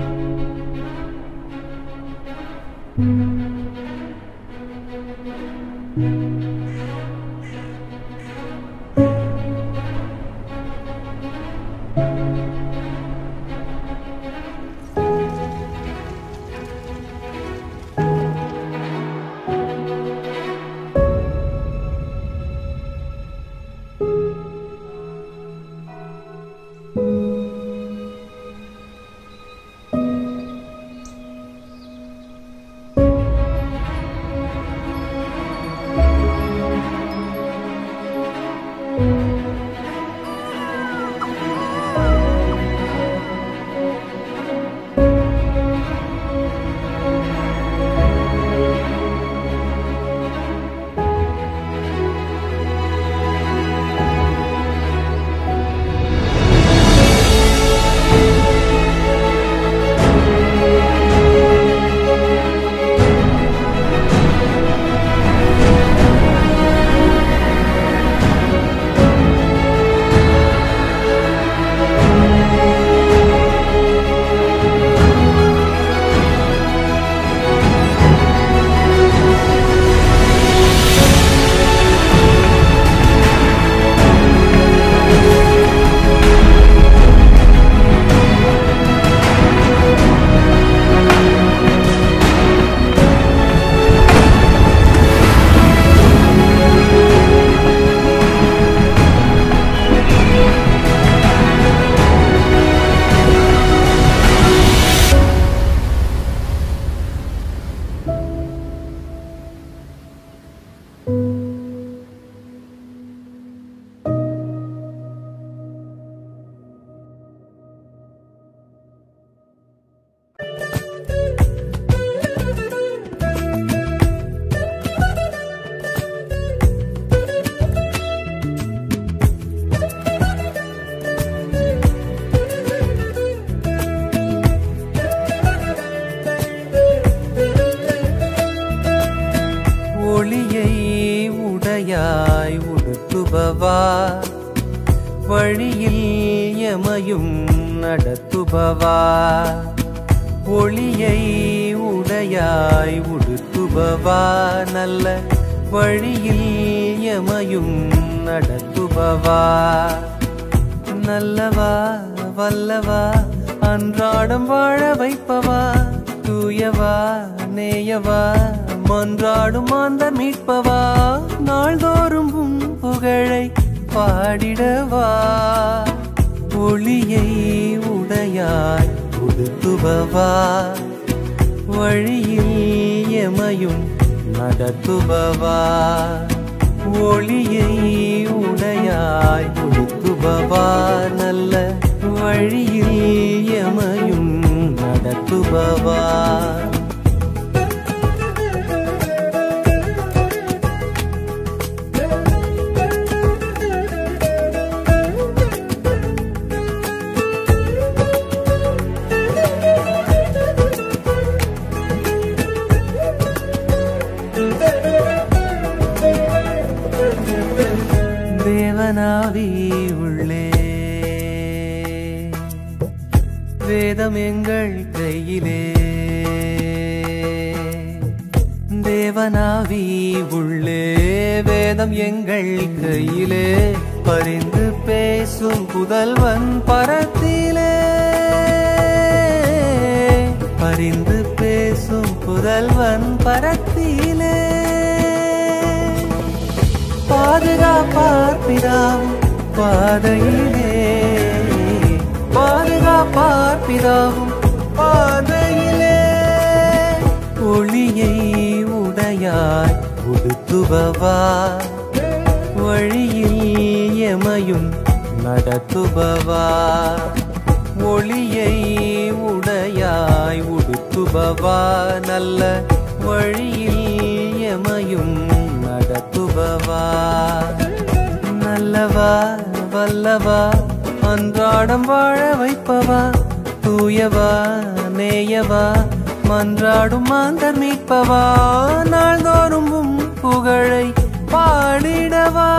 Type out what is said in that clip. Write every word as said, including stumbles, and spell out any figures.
உடையாய் உடுத்துபவா வழியில் எமையும் நடத்துபவா ஒளியை உடையாய் உடுத்துபவா நல்ல வழியில் எமையும் நடத்துபவா நல்லவா வல்லவா அன்றாடம் வாழ வைப்பவா தூயவா நேயவா மன்றாடும் மாந்தர் மீட்பவா நாள்தோறும் உம் புகழை பாடிடவா ஒளியை உடையாய் உடுத்துபவா வழியில் எமையும் நடத்துபவா ஒளியை உடையாய் உடுத்துபவா நல்ல வழியில் எமையும் நடத்துபவா தேவனாவி உள்ளே வேதம் எங்கள் கையிலே தேவனாவி உள்ளே வேதம் எங்கள் கையிலே பரிந்து பேசும் புதல்வன் பரத்திலே பரிந்து பேசும் புதல்வன் பரத்திலே பாதுகாப்பார் பிதாவும் பாதையிலே பாதுகாப்பார் பிதாவும் பாதையிலே ஒளியை உடையாய் உடுத்துபவா வழியில் எமையும் நடத்துபவா ஒளியை உடையாய் உடுத்துபவா நல்ல வழியில் எமையும் நடத்துபவா நல்லவா வல்லவா அன்றாடம் வாழ வைப்பவா தூயவா நேயவா மன்றாடும் மாந்தர் மீட்பவா நாள்தோறும் உம் புகழை பாடிடவா